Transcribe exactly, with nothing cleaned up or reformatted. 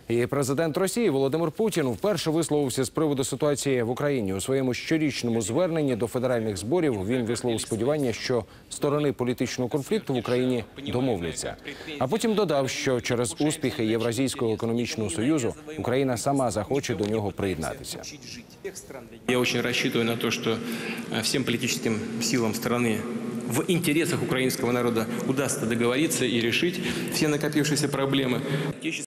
І президент Росії Володимир Путін вперше висловився з приводу ситуації в Україні. У своєму щорічному зверненні до федеральних зборів він висловив сподівання, що сторони політичного конфлікту в Україні домовляться. А потім додав, що через успіхи Євразійського економічного союзу Україна сама захоче до нього приєднатися. Я очень рассчитываю на то, что всем политическим силам страны в интересах украинского народа удастся договориться и решить все накопившиеся проблемы.